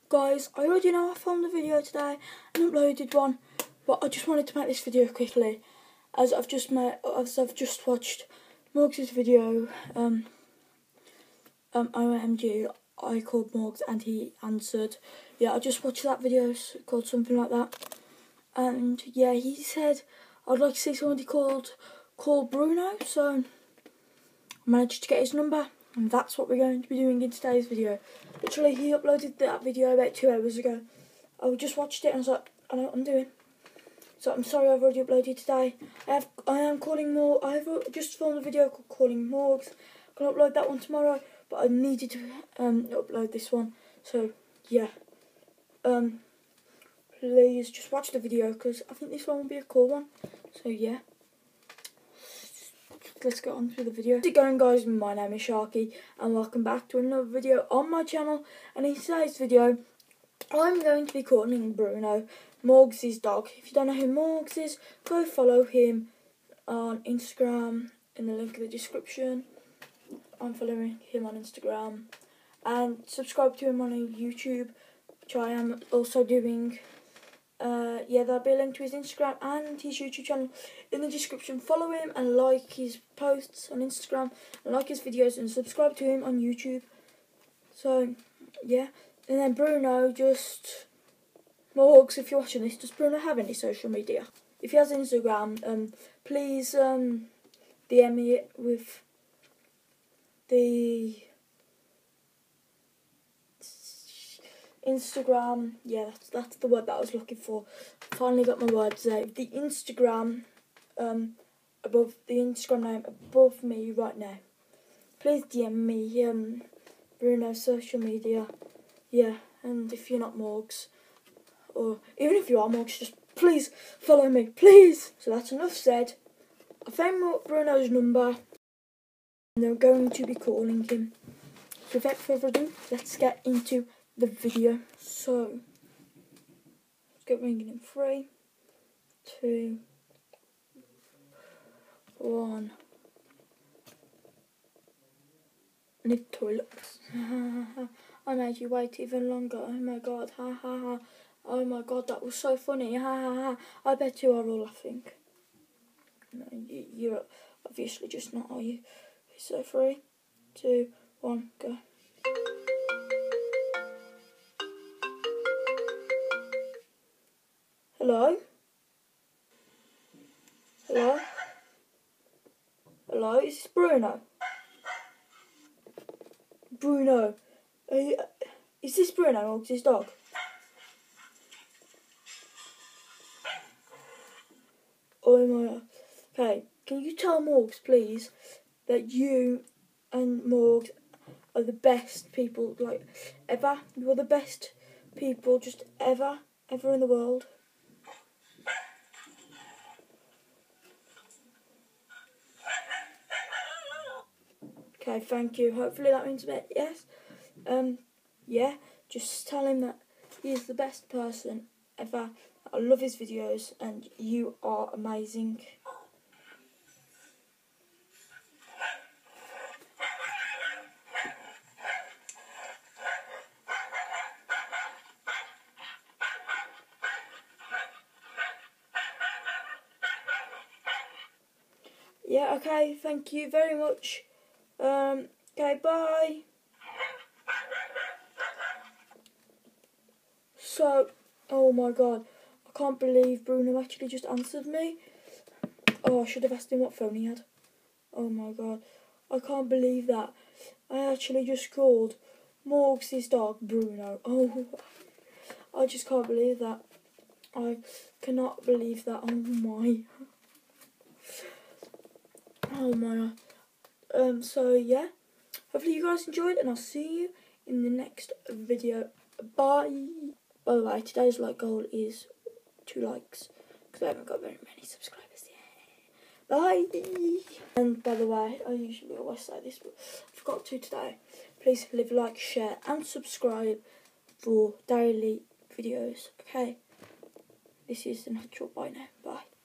Guys, I already know I filmed a video today and uploaded one, but I just wanted to make this video quickly, as I've just watched Morgs' video. OMG, I called Morgs and he answered. Yeah, I just watched that video, called something like that, and yeah, he said I'd like to see somebody called Bruno, so I managed to get his number. And that's what we're going to be doing in today's video. Literally, he uploaded that video about 2 hours ago. I just watched it and I was like, I know what I'm doing. So I'm sorry I've already uploaded today. I am calling more. I've just filmed a video called Calling Morgs. I'm going to upload that one tomorrow, but I needed to upload this one. So yeah, please just watch the video because I think this one will be a cool one. So yeah. Let's get on to the video. How's it going, guys? My name is Sharky and welcome back to another video on my channel. And in today's video, I'm going to be calling Bruno, Morgs' dog. If you don't know who Morgs is, go follow him on Instagram in the link in the description. I'm following him on Instagram. And subscribe to him on YouTube, which I am also doing. Yeah, there'll be a link to his Instagram and his YouTube channel in the description. Follow him and like his posts on Instagram and like his videos and subscribe to him on YouTube. So yeah, and then Bruno, Morgs, if you're watching this, does Bruno have any social media? If he has Instagram, please DM me with the Instagram, yeah, that's the word that I was looking for. Finally got my words out. The Instagram, above the Instagram name above me right now. Please DM me, Bruno's social media. Yeah, and if you're not Morgs, or even if you are Morgs, just please follow me, please. So that's enough said. I found Bruno's number, and they're going to be calling him. So without further ado, let's get into the video. So let's get ringing in 3, 2, 1. I need toilets. I made you wait even longer. Oh my god, ha ha ha. Oh my god, that was so funny. Ha ha ha. I bet you are all laughing. No, you're obviously just not, are you? So 3, 2, 1, go. Hello? Hello? Hello? Is this Bruno? Bruno? Is this Bruno, Morgs' dog? Oh my... Okay, can you tell Morgs, please, that you and Morgs are the best people, like, ever? You're the best people just ever in the world. Okay, thank you. Hopefully that means a bit, yes. Yeah, just tell him that he is the best person ever. I love his videos and you are amazing. Yeah, okay, thank you very much. Okay, bye. So, oh my god, I can't believe Bruno actually just answered me. Oh, I should have asked him what phone he had. Oh my god, I can't believe that. I actually just called Morgs' dog Bruno. Oh, I just can't believe that. I cannot believe that. Oh my. Oh my god. So yeah, hopefully you guys enjoyed and I'll see you in the next video. Bye. By the way, today's like goal is 2 likes because I haven't got very many subscribers yet. Bye. And by the way, I usually always say this, but I forgot to today. Please leave a like, share and subscribe for daily videos. Okay, this is the natural. Bye now. Bye.